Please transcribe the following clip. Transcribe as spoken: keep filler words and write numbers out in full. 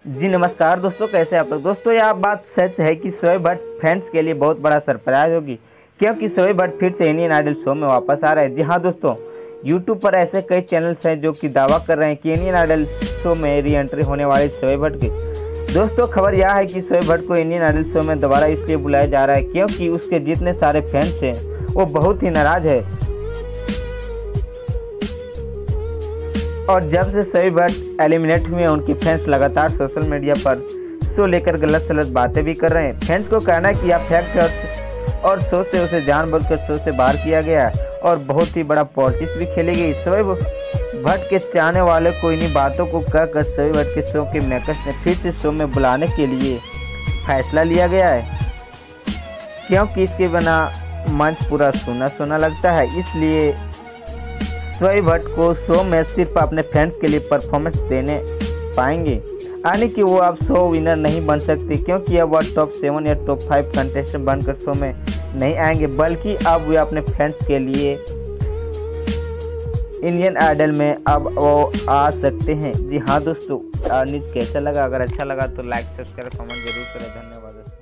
जी नमस्कार दोस्तों, कैसे आप लोग। दोस्तों यह बात सच है कि शोएब भट्ट फैंस के लिए बहुत बड़ा सरप्राइज होगी, क्योंकि शोएब भट्ट फिर से इंडियन आइडल शो में वापस आ रहे हैं। जी हाँ दोस्तों, यूट्यूब पर ऐसे कई चैनल्स हैं जो कि दावा कर रहे हैं कि इंडियन आइडल शो में री एंट्री होने वाले शोएब भट्ट की। दोस्तों खबर यह है कि शोएब भट्ट को इंडियन आइडल शो में दोबारा इसलिए बुलाया जा रहा है क्योंकि उसके जितने सारे फैंस हैं वो बहुत ही नाराज है। और जब से शोएब भट्ट एलिमिनेट हुए उनके फैंस लगातार सोशल मीडिया पर शो लेकर गलत सलत बातें भी कर रहे हैं। फैंस को कहना है कि यह फैक्ट है और शो से उसे जानबूझकर शो से बाहर किया गया है और बहुत ही बड़ा पॉलिटिक्स भी खेली गई। शोएब भट्ट के चाहने वाले को इन्हीं बातों को कहकर शोएब भट्ट के शो के मेकर्स ने फिर से शो में बुलाने के लिए फैसला लिया गया है, क्योंकि इसके बिना मंच पूरा सूना सूना लगता है। इसलिए शोएब भट्ट को शो में सिर्फ अपने फैंस के लिए परफॉर्मेंस देने पाएंगे, यानी कि वो अब शो विनर नहीं बन सकते, क्योंकि अब वह टॉप सेवन या टॉप फाइव कंटेस्टेंट बनकर शो में नहीं आएंगे, बल्कि अब वे अपने फैंस के लिए इंडियन आइडल में अब वो आ सकते हैं। जी हाँ दोस्तों, न्यूज़ कैसा लगा? अगर अच्छा लगा तो लाइक सब्सक्राइब कमेंट जरूर करें। धन्यवाद।